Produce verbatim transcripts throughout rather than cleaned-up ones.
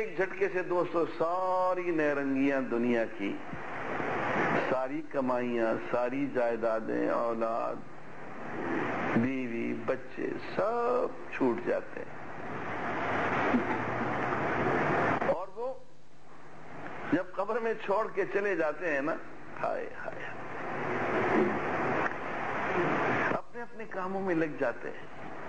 ایک جھٹکے سے دوستو ساری نیرنگیاں دنیا کی، ساری کمائیاں، ساری جائیدادیں، اولاد، بیوی، بچے سب چھوٹ جاتے ہیں، اور وہ جب قبر میں چھوڑ کے چلے جاتے ہیں نا، ہائے ہائے اپنے اپنے کاموں میں لگ جاتے ہیں،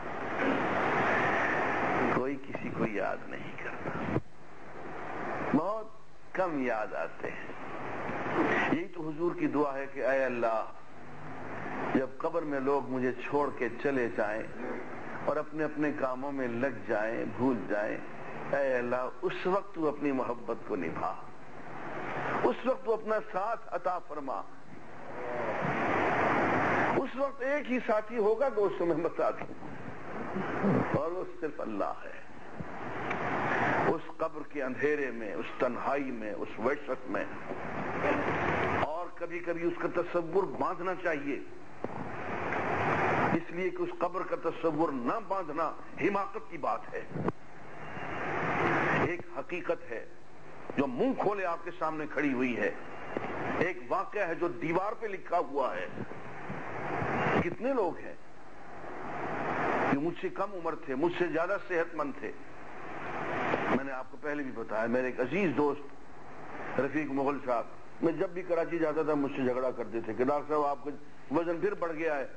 کوئی کسی کو یاد نہیں کرتا، بہت کم یاد آتے ہیں۔ یہی تو حضور کی دعا ہے کہ اے اللہ جب قبر میں لوگ مجھے چھوڑ کے چلے جائیں اور اپنے اپنے کاموں میں لگ جائیں، بھول جائیں، اے اللہ اس وقت تو اپنی محبت کو نبھا، اس وقت تو اپنا ساتھ عطا فرما، اس وقت ایک ہی ساتھی ہوگا کہ اس میں بتا دوں، اور وہ صرف اللہ ہے۔ اس قبر کے اندھیرے میں، اس تنہائی میں، اس وحشت میں، اور کبھی کبھی اس کا تصور باندھنا چاہیے، اس لیے کہ اس قبر کا تصور نہ باندھنا حماقت کی بات ہے۔ ایک حقیقت ہے جو منہ کھولے آپ کے سامنے کھڑی ہوئی ہے، ایک واقعہ ہے جو دیوار پہ لکھا ہوا ہے۔ کتنے لوگ ہیں جو مجھ سے کم عمر تھے، مجھ سے زیادہ صحت مند تھے، میں نے آپ کو پہلے بھی بتایا، میرے ایک عزیز دوست رفیق مغل صاحب، میں جب بھی کراچی جاتا تھا مجھ سے جھگڑا کرتے تھے کہ ڈاکٹر صاحب آپ کا وزن پھر بڑھ گیا ہے،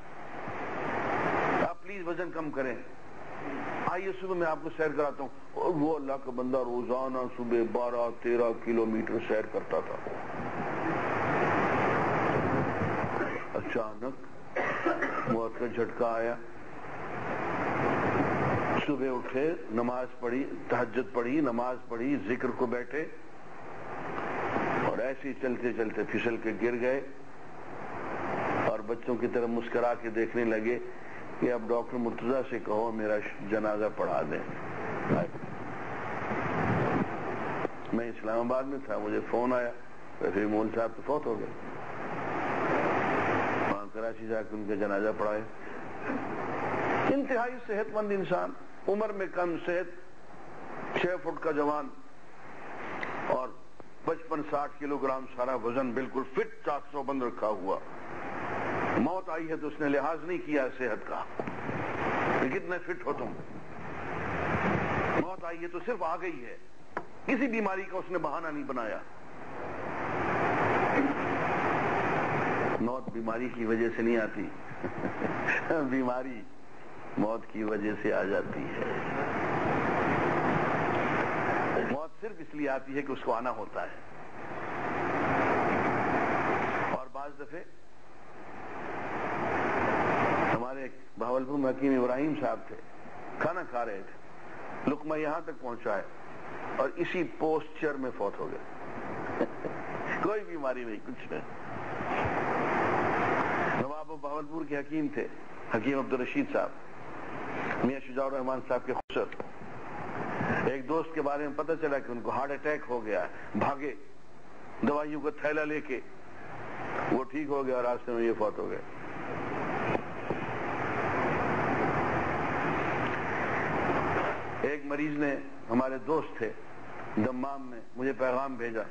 آپ پلیز وزن کم کریں، آئیے صبح میں آپ کو سیر کراتا ہوں۔ اور وہ اللہ کا بندہ روزانہ صبح بارہ تیرہ کلو میٹر سیر کرتا تھا۔ اچانک موت کا جھٹکا آیا، صبح اٹھے، نماز پڑھی، تہجد پڑھی، نماز پڑھی، ذکر کو بیٹھے، اور ایسے ہی چلتے چلتے پھسل کے گر گئے، اور بچوں کی طرف مسکرا کے دیکھنے لگے کہ اب ڈاکٹر مرتضیٰ سے کہو میرا جنازہ پڑھا دیں۔ میں اسلام آباد میں تھا، مجھے فون آیا، پھر مول صاحب تو فوت ہو گئے، وہاں کراچی جا کے ان کا جنازہ پڑھائے۔ انتہائی صحت مند انسان، عمر میں کم، صحت چھ فٹ کا جوان، اور پچپن ساٹھ کلو گرام سارا وزن، بالکل فٹ، چاک سو بند رکھا ہوا۔ موت آئی ہے تو اس نے لحاظ نہیں کیا صحت کا کہ کتنے فٹ ہو تم، موت آئی ہے تو صرف آ گئی ہے، کسی بیماری کا اس نے بہانہ نہیں بنایا۔ موت بیماری کی وجہ سے نہیں آتی، بیماری موت کی وجہ سے آ جاتی ہے۔ موت صرف اس لیے آتی ہے کہ اس کو آنا ہوتا ہے۔ اور بعض دفعے ہمارے بہاولپور میں حکیم ابراہیم صاحب تھے، کھانا کھا رہے تھے، لقمہ یہاں تک پہنچائے اور اسی پوسچر میں فوت ہو گئے، کوئی بیماری نہیں، کچھ نہیں۔ نواب بہاولپور کے حکیم تھے، حکیم عبدالرشید صاحب، میاں شجاع الرحمان صاحب کے خسر، ایک دوست کے بارے میں پتہ چلا کہ ان کو ہارٹ اٹیک ہو گیا، بھاگے دوائیوں کا تھیلا لے کے، وہ ٹھیک ہو گیا اور راستے میں یہ فوت ہو گئے۔ ایک مریض نے، ہمارے دوست تھے دمام میں، مجھے پیغام بھیجا،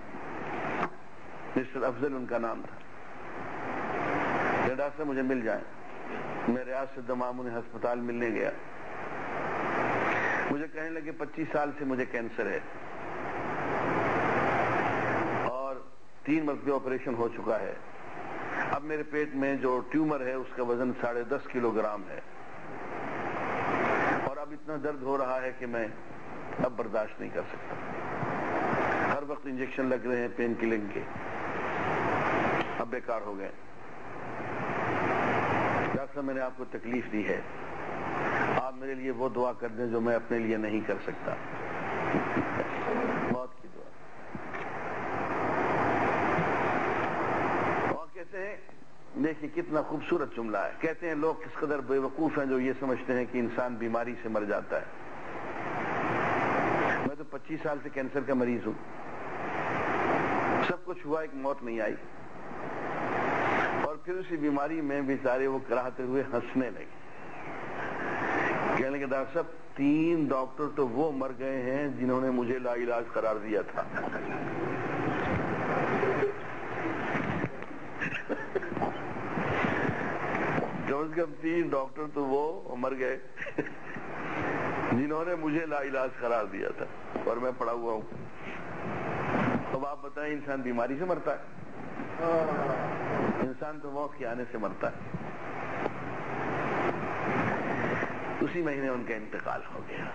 مسٹر افضل ان کا نام تھا، کہ ڈاکٹر صاحب مجھے مل جائیں۔ میں ریاض سے دمام انہیں ہسپتال ملنے گیا، مجھے کہنے لگے پچیس سال سے مجھے کینسر ہے اور تین مرتبہ آپریشن ہو چکا ہے، اب میرے پیٹ میں جو ٹیومر ہے اس کا وزن ساڑھے دس کلو گرام ہے، اور اب اتنا درد ہو رہا ہے کہ میں اب برداشت نہیں کر سکتا، ہر وقت انجیکشن لگ رہے ہیں پین کلنگ کے، اب بیکار ہو گئے۔ ڈاکٹر صاحب میں نے آپ کو تکلیف دی ہے، آپ میرے لیے وہ دعا کر دیں جو میں اپنے لیے نہیں کر سکتا، موت کی دعا۔ اور کہتے ہیں، دیکھیں کتنا خوبصورت جملہ ہے، کہتے ہیں لوگ کس قدر بے وقوف ہیں جو یہ سمجھتے ہیں کہ انسان بیماری سے مر جاتا ہے۔ میں تو پچیس سال سے کینسر کا مریض ہوں، سب کچھ ہوا، ایک موت نہیں آئی، اور پھر اسی بیماری میں بیچارے وہ کراہتے ہوئے ہنسنے لگے، کہنے لگے کہ ڈاکٹر صاحب تین ڈاکٹر تو وہ مر گئے ہیں جنہوں نے مجھے لا علاج قرار دیا تھا. کم از کم تین ڈاکٹر تو وہ مر گئے جنہوں نے مجھے لا علاج قرار دیا تھا اور میں پڑا ہوا ہوں. اب آپ بتائیں انسان بیماری سے مرتا ہے؟ انسان تو موت کے آنے سے مرتا ہے. اسی مہینے ان کا انتقال ہو گیا.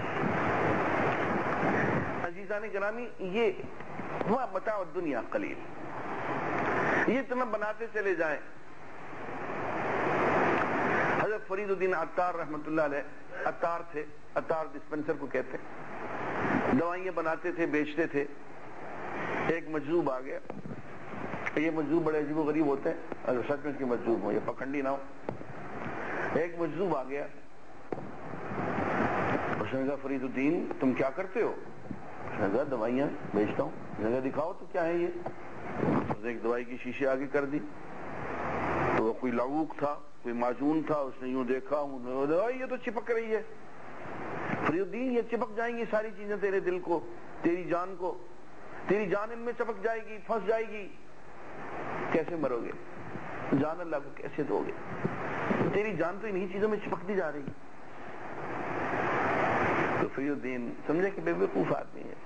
عزیزان گرامی، یہ ہوا متاع الدنیا قلیل، یہ اتنا بناتے چلے جائیں. حضرت فرید الدین عطار رحمۃ اللہ علیہ عطار تھے، عطار ڈسپنسر کو کہتے ہیں، دوائیاں بناتے تھے، بیچتے تھے. ایک مجذوب آ گیا. یہ مجذوب بڑے عجیب و غریب ہوتے ہیں، اگر سچ میں کی مجذوب ہو، یہ پکھنڈی نہ ہو. ایک مجذوب آ گیا، اس نے کہا فرید الدین تم کیا کرتے ہو؟ اس نے کہا دوائیاں بیچتا ہوں. اس نے کہا دکھاؤ تو کیا ہے یہ. اس نے ایک دوائی کی شیشے آگے کر دی تو وہ کوئی لعوق تھا، کوئی معجون تھا. اس نے یوں دیکھا، یہ تو چپک رہی ہے. فرید الدین یہ چپک جائیں گی ساری چیزیں تیرے دل کو، تیری جان کو، تیری جان ان میں چپک جائے گی، پھنس جائے گی. کیسے مرو گے؟ جان اللہ کو کیسے دو گے؟ تیری جان تو انہی چیزوں میں چپکتی جا رہی. تو فرید الدین سمجھے کہ بے وقوف آدمی ہے،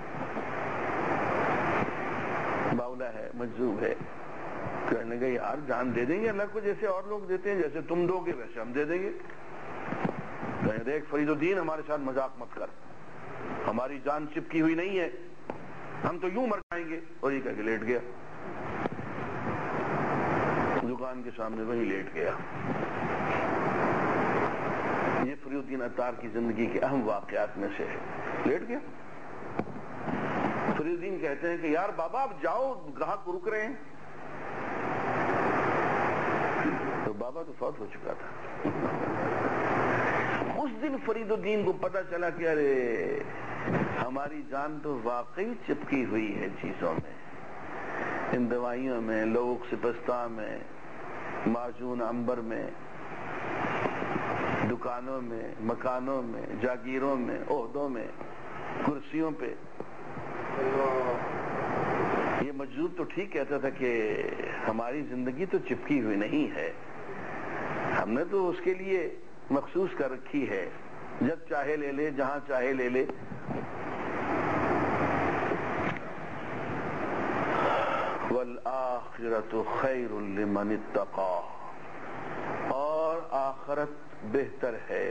باولا ہے، مجذوب ہے. کہنے گا یار جان دے دیں گے اللہ کو جیسے اور لوگ دیتے ہیں، جیسے تم دو گے ویسے ہم دے دیں گے. کہنے دیکھ فرید الدین ہمارے ساتھ مذاق مت کر، ہماری جان چپکی ہوئی نہیں ہے، ہم تو یوں مر جائیں گے. اور یہ کہہ کے لیٹ گیا، دکان کے سامنے وہی لیٹ گیا. یہ فرید الدین عطار کی زندگی کے اہم واقعات میں سے ہے. لیٹ گیا. فرید الدین کہتے ہیں کہ یار بابا اب جاؤ، گاہک رک رہے ہیں. تو بابا تو فوت ہو چکا تھا. اس دن فرید الدین کو پتا چلا کہ ارے ہماری جان تو واقعی چپکی ہوئی ہے چیزوں میں، ان دوائیوں میں، لوگ سپستہ میں، معجون عنبر میں، دکانوں میں، مکانوں میں، جاگیروں میں، عہدوں میں، کرسیوں پہ. یہ مجذوب تو ٹھیک کہتا تھا کہ ہماری زندگی تو چپکی ہوئی نہیں ہے، ہم نے تو اس کے لیے مخصوص کر رکھی ہے، جب چاہے لے لے، جہاں چاہے لے لے. والآخرۃ خیر لمن اتقی، اور آخرت بہتر ہے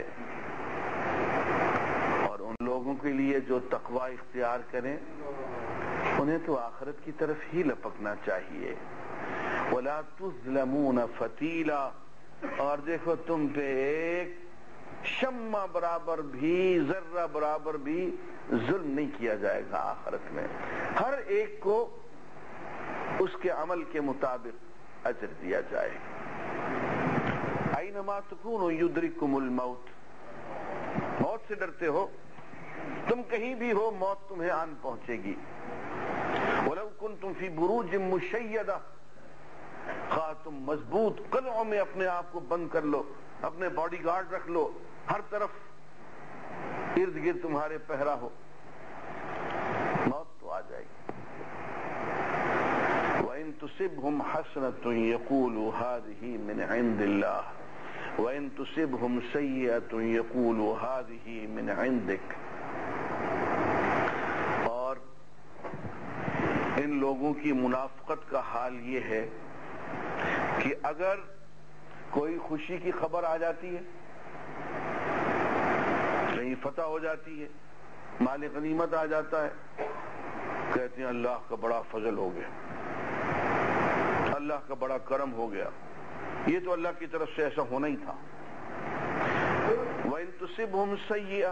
اور ان لوگوں کے لیے جو تقوی اختیار کریں انہیں تو آخرت کی طرف ہی لپکنا چاہیے. ولا تظلمون فتیلا، اور دیکھو تم پہ ایک شمع برابر بھی، ذرہ برابر بھی ظلم نہیں کیا جائے گا آخرت میں. ہر ایک کو اس کے عمل کے مطابق اجر دیا جائے گا. اینما تکونوا یدرککم الموت، موت سے ڈرتے ہو تم، کہیں بھی ہو موت تمہیں آن پہنچے گی. ولو کنتم فی بروج مشیدہ، خواہ تم مضبوط قلعوں میں اپنے آپ کو بند کر لو، اپنے باڈی گارڈ رکھ لو، ہر طرف ارد گرد تمہارے پہرا ہو، موت تو آ جائے گی. وَإِن تُصِبْهُمْ حَسَنَةٌ يَقُولُوا هَذِهِ مِنْ عِنْدِ اللَّهِ وَإِن تُصِبْهُمْ سَيِّئَةٌ يَقُولُوا هَذِهِ مِنْ عِنْدِكَ. اور ان لوگوں کی منافقت کا حال یہ ہے کہ اگر کوئی خوشی کی خبر آ جاتی ہے، کہیں فتح ہو جاتی ہے، مال غنیمت آ جاتا ہے، کہتے ہیں اللہ کا بڑا فضل ہو گیا، اللہ کا بڑا کرم ہو گیا، یہ تو اللہ کی طرف سے ایسا ہونا ہی تھا. وَإِن تُصِبْهُمْ سَيِّئَةٌ،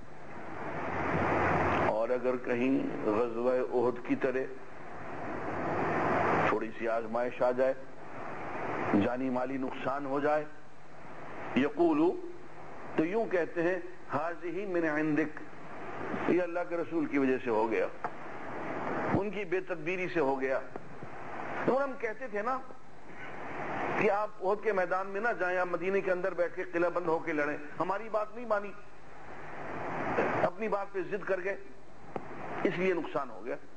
اور اگر کہیں غزوہ احد کی طرح تھوڑی سی آزمائش آ جائے، جانی مالی نقصان ہو جائے، یقولو، تو یوں کہتے ہیں ہذہ من عندک، یہ اللہ کے رسول کی وجہ سے ہو گیا، ان کی بے تدبیری سے ہو گیا. تو ہم کہتے تھے نا کہ آپ احد کے میدان میں نہ جائیں، آپ مدینے کے اندر بیٹھ کے قلعہ بند ہو کے لڑیں. ہماری بات نہیں مانی، اپنی بات پہ ضد کر گئے، اس لیے نقصان ہو گیا.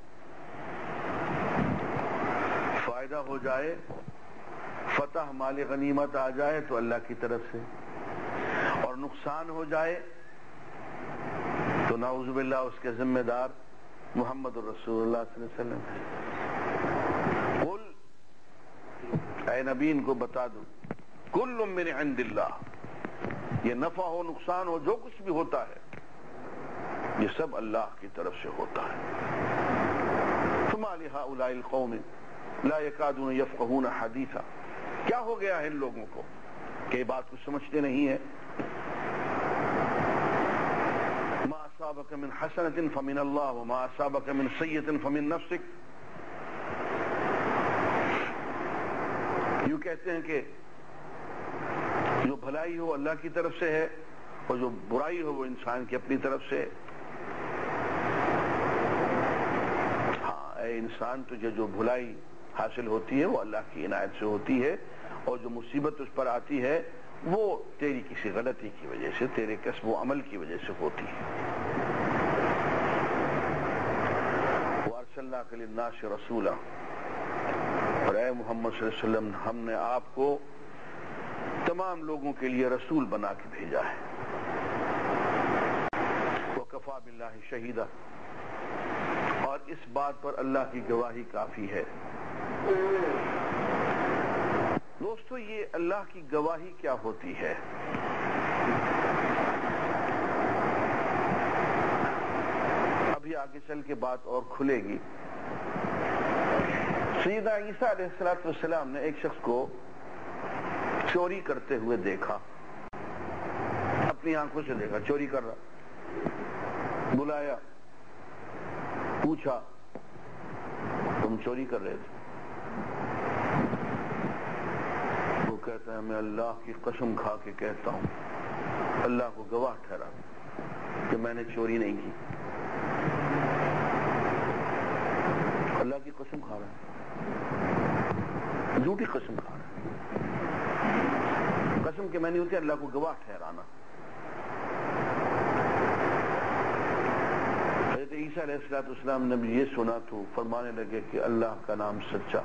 فائدہ ہو جائے، فتح مال غنیمت آ جائے تو اللہ کی طرف سے، اور نقصان ہو جائے تو نعوذ باللہ اس کے ذمہ دار محمد الرسول اللہ صلی اللہ علیہ وسلم ہے. قل، اے نبی ان کو بتا دو، کل من عند اللہ، یہ نفع ہو نقصان ہو جو کچھ بھی ہوتا ہے یہ سب اللہ کی طرف سے ہوتا ہے. فما لہؤلاء القوم لا يكادون يفقهون حدیثا، کیا ہو گیا ہے ان لوگوں کو کہ یہ بات کو سمجھتے نہیں ہیں. ما اصابك من حسنة فمن الله وما اصابك من سیئة فمن نفسك. یوں کہتے ہیں کہ جو بھلائی ہو اللہ کی طرف سے ہے اور جو برائی ہو وہ انسان کی اپنی طرف سے. ہاں اے انسان تجھے جو بھلائی حاصل ہوتی ہے وہ اللہ کی عنایت سے ہوتی ہے، اور جو مصیبت اس پر آتی ہے وہ تیری کسی غلطی کی وجہ سے، تیرے کسب و عمل کی وجہ سے ہوتی ہے. وَأَرْسَلْنَاكَ لِلنَّاسِ رَسُولًا، اور اے محمد صلی اللہ علیہ وسلم ہم نے آپ کو تمام لوگوں کے لیے رسول بنا کے بھیجا ہے. وَكَفَى بِاللَّهِ شَهِيدًا، اور اس بات پر اللہ کی گواہی کافی ہے. دوستو یہ اللہ کی گواہی کیا ہوتی ہے؟ ابھی آگے چل کے بات اور کھلے گی. سیدنا عیسیٰ علیہ السلام نے ایک شخص کو چوری کرتے ہوئے دیکھا، اپنی آنکھوں سے دیکھا چوری کر رہا. بلایا، پوچھا تم چوری کر رہے تھے؟ وہ کہتا ہے میں اللہ کی قسم کھا کے کہتا ہوں، اللہ کو گواہ ٹھہرا کہ میں نے چوری نہیں کی. اللہ کی قسم کھا رہا ہے، جھوٹی قسم کھا رہا ہے. قسم کہ میں نہیں ہوتی، اللہ کو گواہ ٹھہرانا. حضرت عیسیٰ علیہ السلام نے بھی یہ سنا تو فرمانے لگے کہ اللہ کا نام سچا،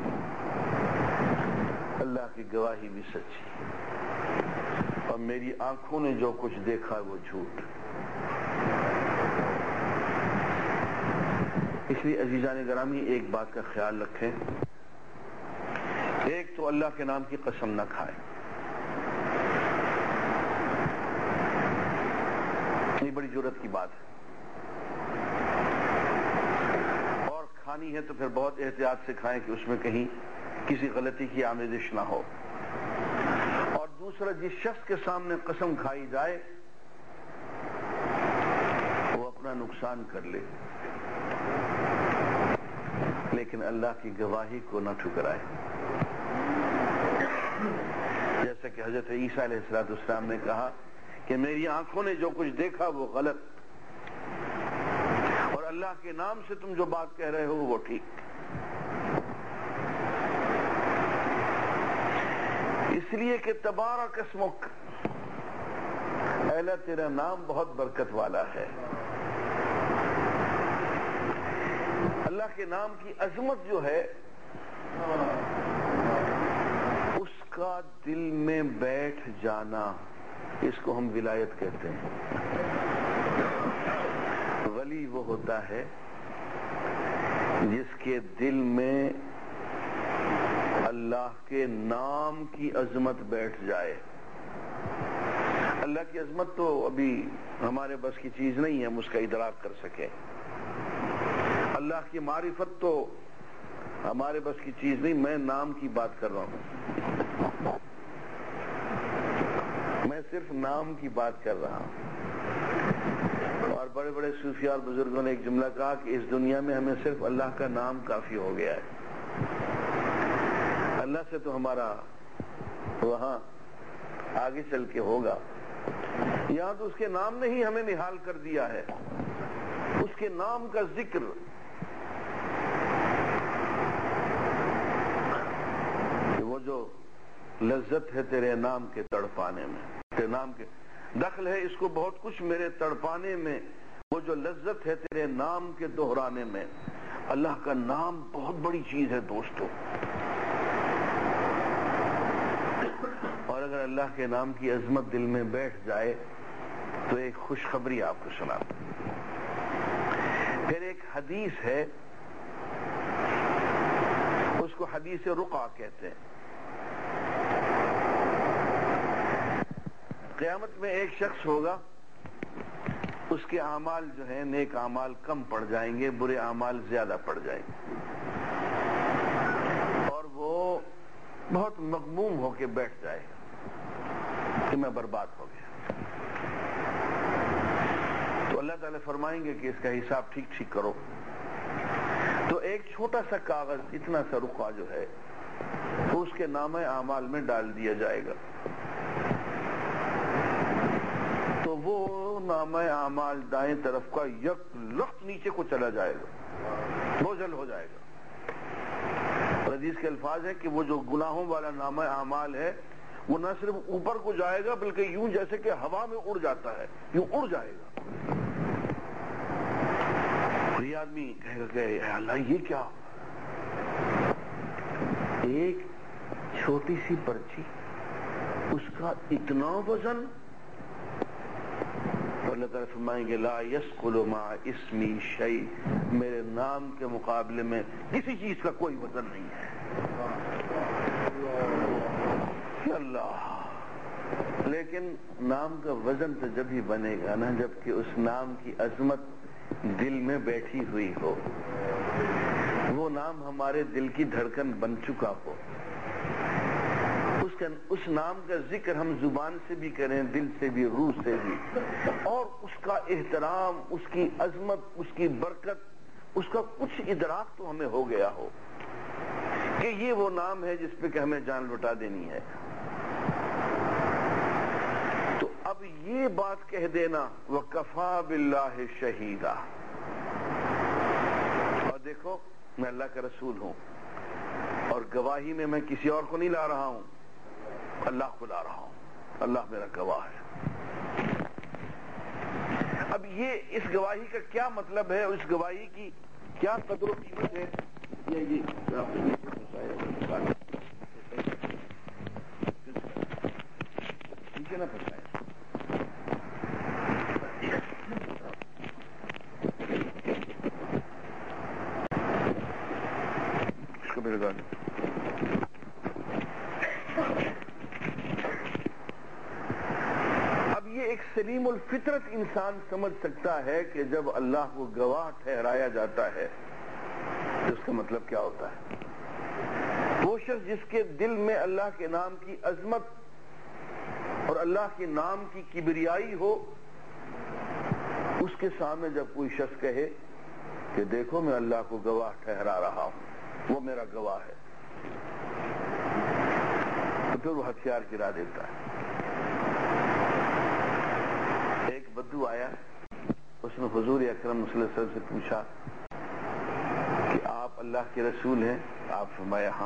اللہ کی گواہی بھی سچی، اور میری آنکھوں نے جو کچھ دیکھا وہ جھوٹ. اس لیے عزیزان گرامی ایک بات کا خیال رکھیں، ایک تو اللہ کے نام کی قسم نہ کھائیں. یہ بڑی جرات کی بات ہے، اور کھانی ہے تو پھر بہت احتیاط سے کھائیں کہ اس میں کہیں کسی غلطی کی آمیزش نہ ہو. اور دوسرا، جس شخص کے سامنے قسم کھائی جائے وہ اپنا نقصان کر لے لیکن اللہ کی گواہی کو نہ ٹھکرائے. جیسا کہ حضرت عیسیٰ علیہ السلام نے کہا کہ میری آنکھوں نے جو کچھ دیکھا وہ غلط، اور اللہ کے نام سے تم جو بات کہہ رہے ہو وہ ٹھیک. اس لیے کہ تبارک اسمک، اے اللہ تیرا نام بہت برکت والا ہے. اللہ کے نام کی عظمت جو ہے اس کا دل میں بیٹھ جانا، اس کو ہم ولایت کہتے ہیں. ولی وہ ہوتا ہے جس کے دل میں اللہ کے نام کی عظمت بیٹھ جائے. اللہ کی عظمت تو ابھی ہمارے بس کی چیز نہیں ہے ہم اس کا ادراک کر سکیں. اللہ کی معرفت تو ہمارے بس کی چیز نہیں. میں نام کی بات کر رہا ہوں، میں صرف نام کی بات کر رہا ہوں. اور بڑے بڑے صوفیاء اور بزرگوں نے ایک جملہ کہا کہ اس دنیا میں ہمیں صرف اللہ کا نام کافی ہو گیا ہے. اللہ سے تو ہمارا وہاں آگے چل کے ہوگا. یہاں تو اس کے نام نے ہی ہمیں نہال کر دیا ہے. اس کے نام کا ذکر کہ وہ جو لذت ہے تیرے نام کے تڑپانے میں. تیرے نام کے دخل ہے اس کو بہت کچھ میرے تڑپانے میں، وہ جو لذت ہے تیرے نام کے دہرانے میں. اللہ کا نام بہت بڑی چیز ہے دوستو، اور اگر اللہ کے نام کی عظمت دل میں بیٹھ جائے تو ایک خوشخبری آپ کو سنا. پھر ایک حدیث ہے، اس کو حدیث رقیہ کہتے ہیں. قیامت میں ایک شخص ہوگا، اس کے اعمال جو ہیں نیک اعمال کم پڑ جائیں گے، برے اعمال زیادہ پڑ جائیں گے، اور وہ بہت مغموم ہو کے بیٹھ جائے گا کہ میں برباد ہو گیا. تو اللہ تعالیٰ فرمائیں گے کہ اس کا حساب ٹھیک ٹھیک کرو. تو ایک چھوٹا سا کاغذ، اتنا سا رقعہ جو ہے، وہ اس کے نامہ اعمال میں ڈال دیا جائے گا. تو وہ نامہ اعمال دائیں طرف کا یک لخت نیچے کو چلا جائے گا، بوجھل ہو جائے گا. اور حدیث کے الفاظ ہے کہ وہ جو گناہوں والا نامہ اعمال ہے وہ نہ صرف اوپر کو جائے گا بلکہ یوں جیسے کہ ہوا میں اڑ جاتا ہے، یوں اڑ جائے گا. یہ آدمی کہے گا کہ اے اللہ یہ کیا؟ ایک چھوٹی سی پرچی، اس کا اتنا وزن. تو اللہ تعالیٰ فرمائیں گے لا یثقل مع اسمی شیء، میرے نام کے مقابلے میں کسی چیز کا کوئی وزن نہیں ہے. اللہ، لیکن نام کا وزن تو جب ہی بنے گا نا جب کہ اس نام کی عظمت دل میں بیٹھی ہوئی ہو، وہ نام ہمارے دل کی دھڑکن بن چکا ہو. اس کا اس نام کا ذکر ہم زبان سے بھی کریں، دل سے بھی، روح سے بھی، اور اس کا احترام، اس کی عظمت، اس کی برکت، اس کا کچھ ادراک تو ہمیں ہو گیا ہو کہ یہ وہ نام ہے جس پہ کہ ہمیں جان لٹا دینی ہے. تو اب یہ بات کہہ دینا وَكَفَى بِاللَّهِ شَهِيدًا، اور دیکھو میں اللہ کا رسول ہوں اور گواہی میں میں کسی اور کو نہیں لا رہا ہوں، اللہ کو لا رہا ہوں، اللہ میرا گواہ ہے. اب یہ اس گواہی کا کیا مطلب ہے، اس گواہی کی کیا قدر و قیمت ہے، یہ یہ نہ پھنسائے. اس کو میرے گاڑی ایک سلیم الفطرت انسان سمجھ سکتا ہے کہ جب اللہ کو گواہ ٹھہرایا جاتا ہے تو اس کا مطلب کیا ہوتا ہے. وہ شخص جس کے دل میں اللہ کے نام کی عظمت اور اللہ کے نام کی کبریائی ہو، اس کے سامنے جب کوئی شخص کہے کہ دیکھو میں اللہ کو گواہ ٹھہرا رہا ہوں، وہ میرا گواہ ہے، تو پھر وہ ہتھیار گرا دیتا ہے. ایک بدو آیا، اس نے حضور اکرم صلی اللہ علیہ وسلم سے پوچھا کہ آپ اللہ کے رسول ہیں؟ آپ فرمایا ہاں.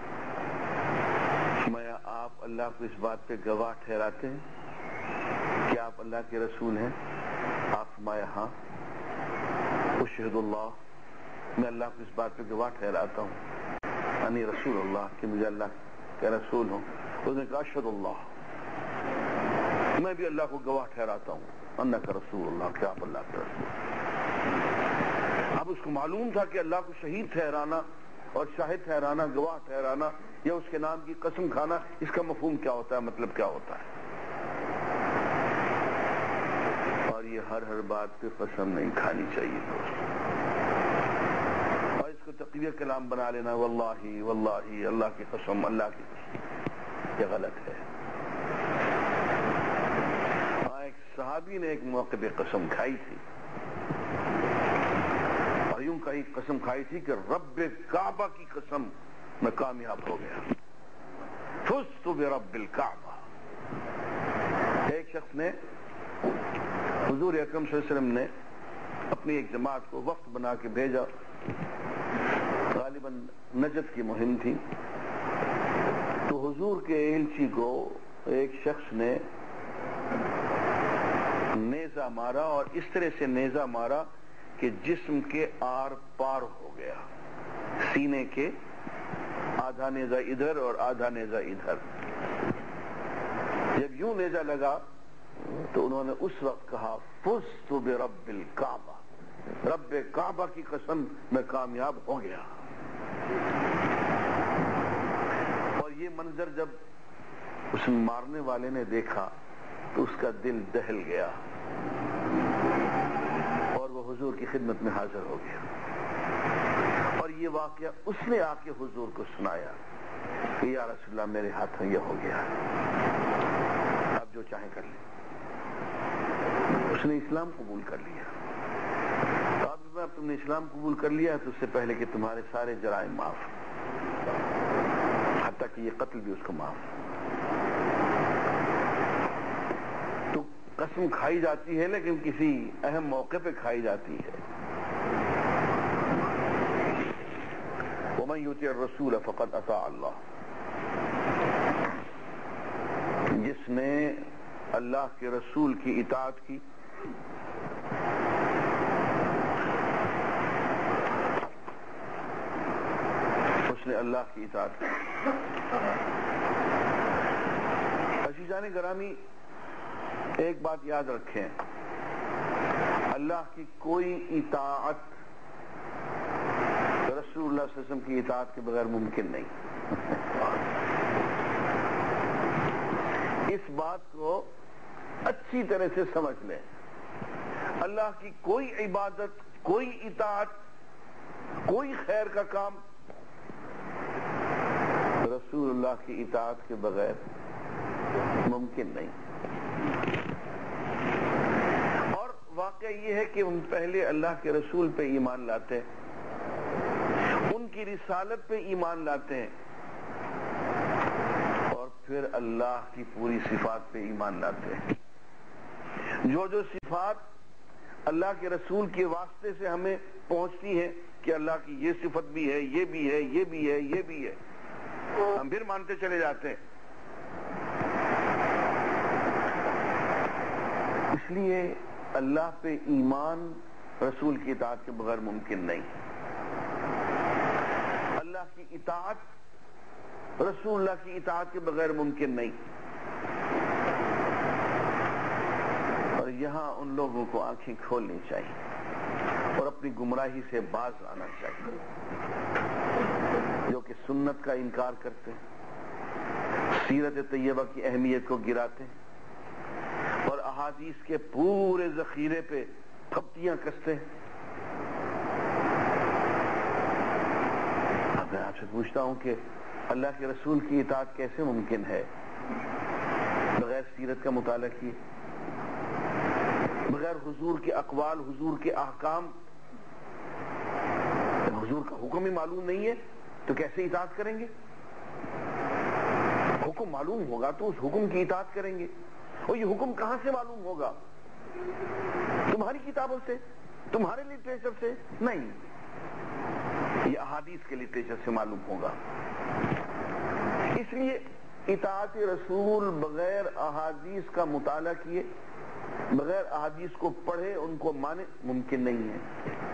فرمایا آپ اللہ کو اس بات پہ گواہ ٹھہراتے ہیں کہ آپ اللہ کے رسول ہیں؟ آپ فرمایا ہاں. اشہد اللہ، میں اللہ کو اس بات پہ گواہ ٹھہراتا ہوں انی رسول اللہ، کہ مجھے اللہ کا رسول ہوں. اس نے کہا اشہد اللہ، میں بھی اللہ کو گواہ ٹھہراتا ہوں انک رسول اللہ، کہ آپ اللہ کا رسول. اب اس کو معلوم تھا کہ اللہ کو شہید ٹھہرانا اور شاہد ٹھہرانا، گواہ ٹھہرانا یا اس کے نام کی قسم کھانا، اس کا مفہوم کیا ہوتا ہے، مطلب کیا ہوتا ہے. اور یہ ہر ہر بات پہ قسم نہیں کھانی چاہیے دوست، اور اس کو تقویہ کلام بنا لینا، واللہ واللہ، اللہ کی قسم، اللہ کی قسم، یہ غلط ہے. ایک صحابی نے ایک موقع پہ قسم کھائی تھی، اور یوں کہیں قسم کھائی تھی کہ رب کعبہ کی قسم میں کامیاب ہو گیا، فزت برب الکعبہ. ایک شخص نے، حضور اکرم صلی اللہ علیہ وسلم نے اپنی ایک جماعت کو وفد بنا کے بھیجا، غالباً نجد کی مہم تھی. تو تو حضور کے ایلچی کو ایک شخص نے نیزہ مارا، اور اس طرح سے نیزہ مارا کہ جسم کے آر پار ہو گیا، سینے کے آدھا نیزہ ادھر اور آدھا نیزہ ادھر۔ جب یوں نیزہ لگا تو انہوں نے اس وقت کہا فزت برب الکعبہ، رب کعبہ کی قسم میں کامیاب ہو گیا۔ اور یہ منظر جب اس مارنے والے نے دیکھا تو اس کا دل دہل گیا اور وہ حضور کی خدمت میں حاضر ہو گیا، اور یہ واقعہ اس نے آ کے حضور کو سنایا کہ یا رسول اللہ میرے ہاتھوں یہ ہو گیا، آپ جو چاہیں کر لیں۔ اس نے اسلام قبول کر لیا۔ تو اب تم نے اسلام قبول کر لیا تو اس سے پہلے کہ تمہارے سارے جرائم معاف، حتیٰ کہ یہ قتل بھی اس کو معاف۔ تو قسم کھائی جاتی ہے لیکن کسی اہم موقع پہ کھائی جاتی ہے۔ وَمَن يُطِعِ الرَّسُولَ فَقَدْ أَطَاعَ اللَّهَ، جس نے اللہ کے رسول کی اطاعت کی اس نے اللہ کی اطاعت کی۔ عزیزان گرامی، ایک بات یاد رکھیں، اللہ کی کوئی اطاعت رسول اللہ صلی اللہ علیہ وسلم کی اطاعت کے بغیر ممکن نہیں۔ اس بات کو اچھی طرح سے سمجھ لیں، اللہ کی کوئی عبادت، کوئی اطاعت، کوئی خیر کا کام رسول اللہ کی اطاعت کے بغیر ممکن نہیں۔ اور واقعہ یہ ہے کہ ہم پہلے اللہ کے رسول پہ ایمان لاتے ہیں، ان کی رسالت پہ ایمان لاتے ہیں، اور پھر اللہ کی پوری صفات پہ ایمان لاتے ہیں۔ جو جو صفات اللہ کے رسول کے واسطے سے ہمیں پہنچتی ہیں کہ اللہ کی یہ صفت بھی ہے، یہ بھی ہے، یہ بھی ہے، یہ بھی ہے، ہم پھر مانتے چلے جاتے ہیں۔ اس لیے اللہ پہ ایمان رسول کی اطاعت کے بغیر ممکن نہیں۔ اللہ کی اطاعت رسول اللہ کی اطاعت کے بغیر ممکن نہیں۔ اور یہاں ان لوگوں کو آنکھیں کھولنی چاہیے اور اپنی گمراہی سے باز آنا چاہیے جو کہ سنت کا انکار کرتے ہیں، سیرت طیبہ کی اہمیت کو گراتے ہیں، اور احادیث کے پورے ذخیرے پہ پھپتیاں کستے ہیں۔ اب میں آپ سے پوچھتا ہوں کہ اللہ کے رسول کی اطاعت کیسے ممکن ہے بغیر سیرت کا مطالعہ کیے، بغیر حضور کے اقوال، حضور کے احکام؟ حضور کا حکم ہی معلوم نہیں ہے تو کیسے اطاعت کریں گے؟ حکم معلوم ہوگا تو اس حکم کی اطاعت کریں گے، اور یہ حکم کہاں سے معلوم ہوگا؟ تمہاری کتابوں سے، تمہارے لٹریچر سے نہیں، یہ احادیث کے لٹریچر سے معلوم ہوگا۔ اس لیے اطاعت رسول بغیر احادیث کا مطالعہ کیے، بغیر احادیث کو پڑھے، ان کو مانے، ممکن نہیں ہے۔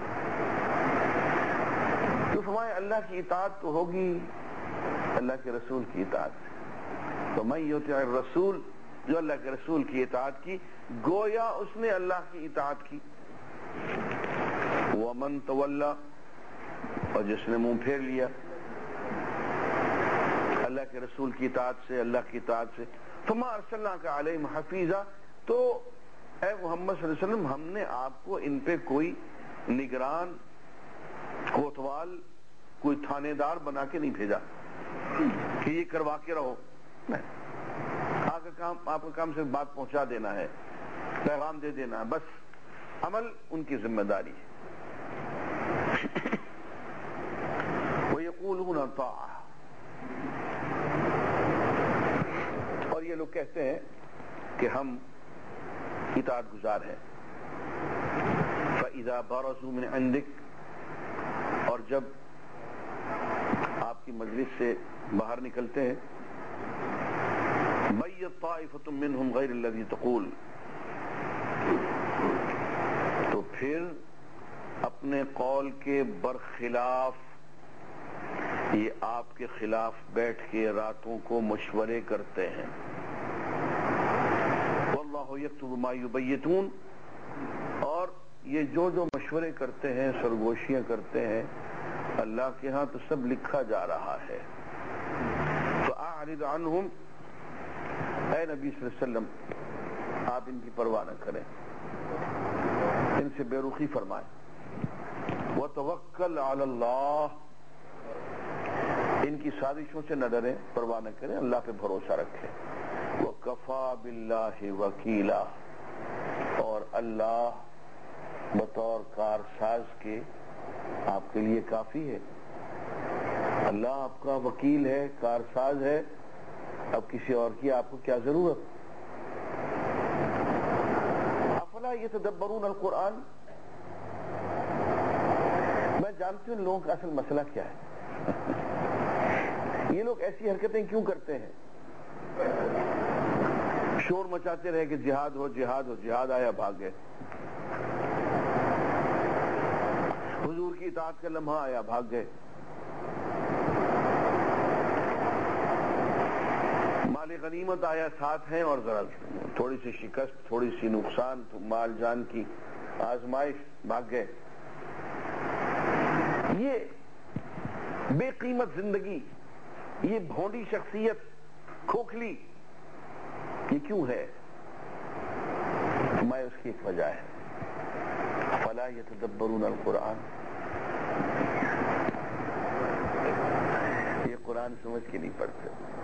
تو فرمائے اللہ کی اطاعت تو ہوگی اللہ کے رسول کی اطاعت سے۔ تو من یطع الرسول، جو اللہ کے رسول کی اطاعت کی گویا اس نے اللہ کی اطاعت کی۔ ومن تولی، اور جس نے منہ پھیر لیا اللہ کے رسول کی اطاعت سے، اللہ کی اطاعت سے، فما ارسلناک علیہم حفیظا، تو اے محمد صلی اللہ علیہ وسلم ہم نے آپ کو ان پہ کوئی نگران، کوتوال، کوئی تھانے دار بنا کے نہیں بھیجا کہ یہ کروا کے رہو، نہیں، آپ کا کام آپ کا کام صرف بات پہنچا دینا ہے، پیغام دے دینا ہے، بس عمل ان کی ذمہ داری ہے۔ وَيَقُولُونَ طَاعَةٌ، اور یہ لوگ کہتے ہیں کہ ہم اطاعت گزار ہیں۔ فَإِذَا بَرَزُوا مِنْ عِنْدِكَ، اور جب آپ کی مجلس سے باہر نکلتے ہیں، بیت طائفۃ منہم غیر الذی تقول، تو پھر اپنے قول کے برخلاف یہ آپ کے خلاف بیٹھ کے راتوں کو مشورے کرتے ہیں. واللہ یکتب ما یبیتون، اور یہ جو جو مشورے کرتے ہیں، سرگوشیاں کرتے ہیں، اللہ کے ہاں تو سب لکھا جا رہا ہے. فاعرض عنہم، اے نبی صلی اللہ علیہ وسلم آپ ان کی پرواہ نہ کریں، ان سے بے رخی فرمائیں. وتوکل علی اللہ، ان کی سازشوں سے نہ ڈریں، پرواہ نہ کریں، اللہ پہ بھروسہ رکھیں. وکفی باللہ وکیلا، اور اللہ بطور کارساز کے آپ کے لیے کافی ہے. اللہ آپ کا وکیل ہے، کارساز ہے، اب کسی اور کی آپ کو کیا ضرورت. افلا یتدبرون القرآن، میں جانتی ہوں ان لوگوں کا اصل مسئلہ کیا ہے. یہ لوگ ایسی حرکتیں کیوں کرتے ہیں؟ شور مچاتے رہے کہ جہاد ہو جہاد ہو، جہاد آیا بھاگ گئے. حضور کی اطاعت کا لمحہ آیا بھاگ گئے. مال غنیمت آیا ساتھ ہیں، اور ذرا تھوڑی سی شکست، تھوڑی سی نقصان، مال جان کی آزمائش، بھاگ گئے. یہ بے قیمت زندگی، یہ بھونڈی شخصیت، کھوکھلی، یہ کیوں ہے؟ میں اس کی ایک وجہ ہے. فلا یتدبرون القرآن، یہ قرآن سمجھ کے نہیں پڑھتے.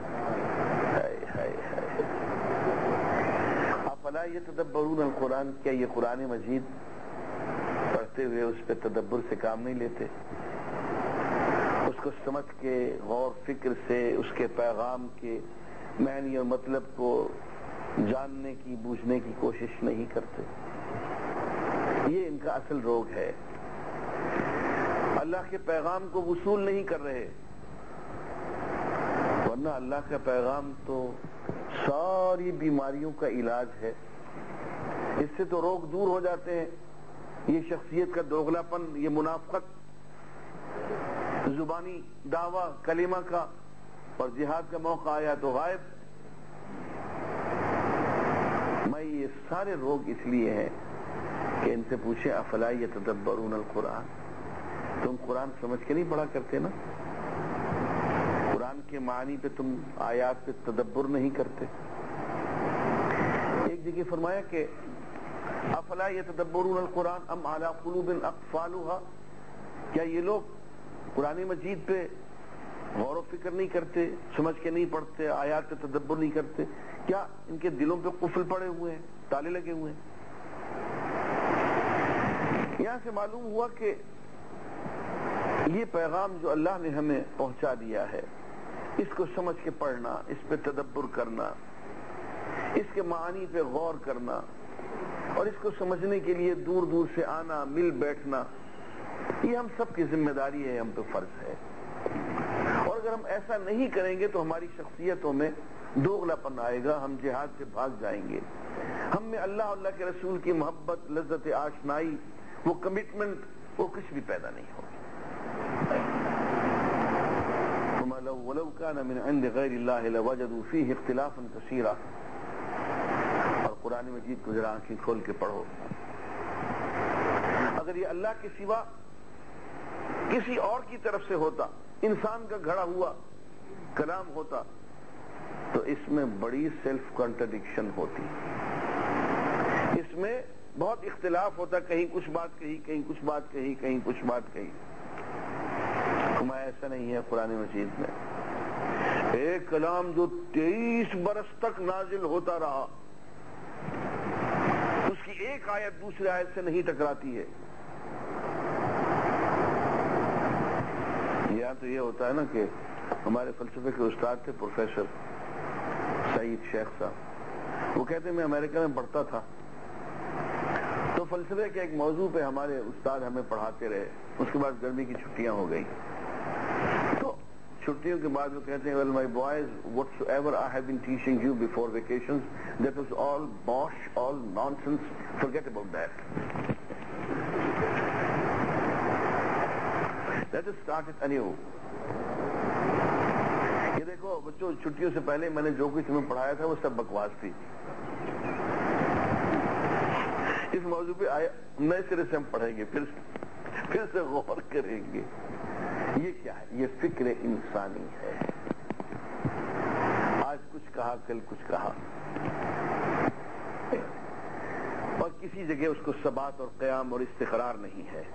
افلا یتدبرون القرآن، کیا یہ قرآن مجید پڑھتے ہوئے اس پہ تدبر سے کام نہیں لیتے؟ اس کو سمجھ کے غور فکر سے اس کے پیغام کے معنی اور مطلب کو جاننے کی، بوجھنے کی کوشش نہیں کرتے؟ یہ ان کا اصل روگ ہے. اللہ کے پیغام کو وصول نہیں کر رہے، ورنہ اللہ کا پیغام تو ساری بیماریوں کا علاج ہے. اس سے تو روگ دور ہو جاتے ہیں. یہ شخصیت کا دوغلاپن، یہ منافقت، زبانی دعویٰ کلمہ کا، اور جہاد کا موقع آیا تو غائب. میں یہ سارے روگ اس لیے ہیں کہ ان سے پوچھیں افلا یتدبرون القرآن، تم قرآن سمجھ کے نہیں پڑھا کرتے نا؟ قرآن کے معنی پہ تم آیات پہ تدبر نہیں کرتے؟ ایک جگہ فرمایا کہ افلا یتدبرون القرآن ام علی قلوب اقفالها، کیا یہ لوگ قرآن مجید پہ غور و فکر نہیں کرتے، سمجھ کے نہیں پڑھتے، آیات پہ تدبر نہیں کرتے؟ کیا ان کے دلوں پہ قفل پڑے ہوئے ہیں، تالے لگے ہوئے ہیں؟ یہاں سے معلوم ہوا کہ یہ پیغام جو اللہ نے ہمیں پہنچا دیا ہے، اس کو سمجھ کے پڑھنا، اس پہ تدبر کرنا، اس کے معانی پہ غور کرنا، اور اس کو سمجھنے کے لیے دور دور سے آنا، مل بیٹھنا، یہ ہم سب کی ذمہ داری ہے، ہم پہ فرض ہے. اور اگر ہم ایسا نہیں کریں گے تو ہماری شخصیتوں میں دوغلاپن آئے گا، ہم جہاد سے بھاگ جائیں گے، ہم میں اللہ اللہ کے رسول کی محبت، لذت آشنائی، وہ کمٹمنٹ، وہ کچھ بھی پیدا نہیں ہوگی. وَلَوْ كَانَ مِنْ عِنْدِ غَيْرِ اللَّهِ لَوَجَدُوا فِيهِ اخْتِلَافًا كَثِيرًا. اور قرآن مجید کو ذرا آنکھیں کھول کے پڑھو. اگر یہ اللہ کے سوا کسی اور کی طرف سے ہوتا، انسان کا گھڑا ہوا کلام ہوتا، تو اس میں بڑی سیلف کنٹرڈکشن ہوتی، اس میں بہت اختلاف ہوتا، کہیں کچھ بات کہی، کہیں کچھ بات کہی، کہیں کچھ بات کہی. میں ایسا نہیں ہے. قرآن مجید میں ایک کلام جو تیئیس برس تک نازل ہوتا رہا، اس کی ایک آیت دوسرے آیت سے نہیں ٹکراتی ہے. یہاں تو یہ ہوتا ہے نا کہ ہمارے فلسفے کے استاد تھے پروفیسر سعید شیخ صاحب، وہ کہتے ہیں میں امریکہ میں پڑھتا تھا تو فلسفے کے ایک موضوع پہ ہمارے استاد ہمیں پڑھاتے رہے. اس کے بعد گرمی کی چھٹیاں ہو گئی تو چھٹیوں کے بعد وہ کہتے ہیں well my boys whatsoever I have been teaching you before vacations that was all bosh, all nonsense, forget about that. Let us start it anew. یہ دیکھو بچوں چھٹیوں سے پہلے میں نے جو کچھ تمہیں پڑھایا تھا وہ سب بکواس تھی. اس موضوع پہ آئے نئے سرے سے ہم پڑھیں گے, پھر پھر سے غور کریں گے. یہ کیا ہے؟ یہ فکر انسانی ہے. آج کچھ کہا کل کچھ کہا اور کسی جگہ اس کو ثبات اور قیام اور استقرار نہیں ہے.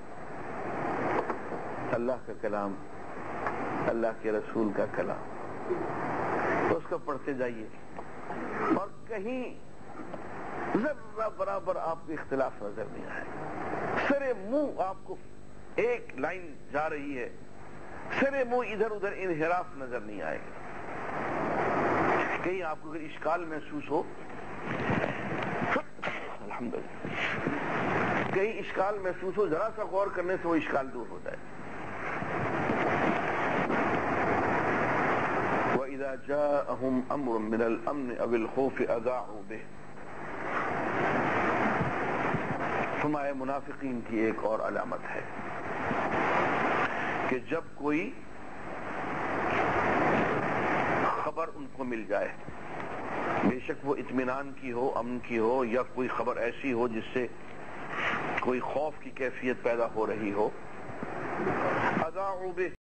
اللہ کا کلام, اللہ کے رسول کا کلام, تو اس کو پڑھتے جائیے اور کہیں ذرہ برابر آپ کو اختلاف نظر نہیں آئے. سرے منہ آپ کو ایک لائن جا رہی ہے, سرے منہ ادھر ادھر انحراف نظر نہیں آئے گا. کہیں آپ کو اگر اشکال محسوس ہو, الحمدللہ, کہیں اشکال محسوس ہو, ذرا سا غور کرنے سے وہ اشکال دور ہو جائے. وَإِذَا جَاءَهُمْ أَمْرٌ مِّنَ الْأَمْنِ أَوِ الْخَوْفِ أَذَاعُوا بِهِ. فرمایا منافقین کی ایک اور علامت ہے کہ جب کوئی خبر ان کو مل جائے, بے شک وہ اطمینان کی ہو, امن کی ہو, یا کوئی خبر ایسی ہو جس سے کوئی خوف کی کیفیت پیدا ہو رہی ہو, اذاعوا بہ,